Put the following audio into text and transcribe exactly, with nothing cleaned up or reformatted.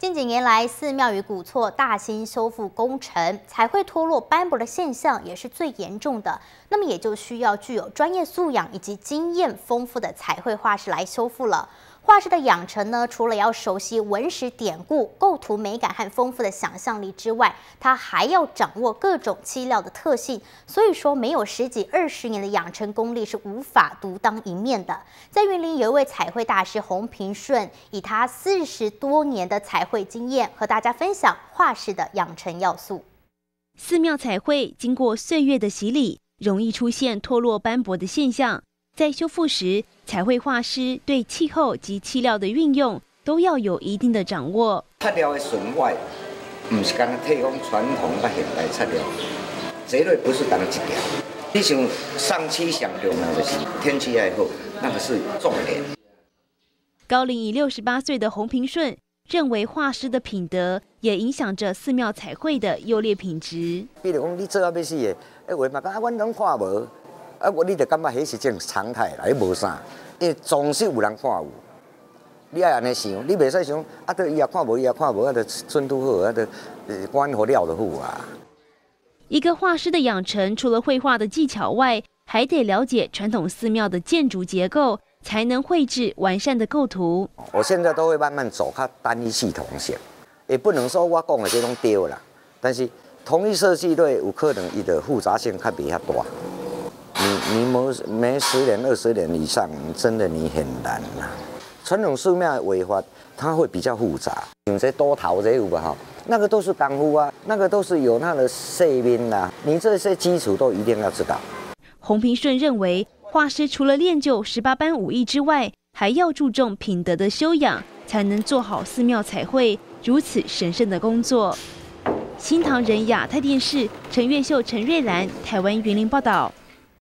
近几年来，寺庙与古厝大兴修复工程，彩绘脱落斑驳的现象也是最严重的。那么也就需要具有专业素养以及经验丰富的彩绘画师来修复了。画师的养成呢，除了要熟悉文史典故、构图美感和丰富的想象力之外，他还要掌握各种漆料的特性。所以说，没有十几二十年的养成功力是无法独当一面的。在云林有一位彩绘大师洪平顺，以他四十多年的彩绘经验，和大家分享画师的养成要素。 寺庙彩绘经过岁月的洗礼，容易出现脱落斑驳的现象。在修复时，彩绘画师对气候及漆料的运用都要有一定的掌握。 漆料的损坏，不是单提供传统跟现代漆料，绝对不是单一条。你像上漆上重要的是天气要好，那个是重点。 高龄已六十八岁的洪平顺认为，画师的品德也影响着寺庙彩绘的优劣品质。 比如讲，你做啊要死的，哎，话嘛讲啊，阮拢看无。啊，我你就感觉迄是种常态啦，迄无啥，因为总是有人看有。你爱安尼想，你袂使想啊，对伊也看无，伊也看无，啊，就寸拄好，啊，就管好料就好啊。 一个画师的养成，除了绘画的技巧外，还得了解传统寺庙的建筑结构，才能绘制完善的构图。 我现在都会慢慢走较单一系统性，也不能说我讲的这种对啦，但是同一设计类有可能伊的复杂性较比较大。你你没没十年二十年以上，真的你很难啦。传统寺庙的绘法，它会比较复杂，像这多头这有吧哈，那个都是功夫啊，那个都是有它的色面啦，你这些基础都一定要知道。 洪平顺认为，画师除了练就十八般武艺之外，还要注重品德的修养，才能做好寺庙彩绘如此神圣的工作。新唐人亚太电视陈月秀、陈瑞兰，台湾云林报道。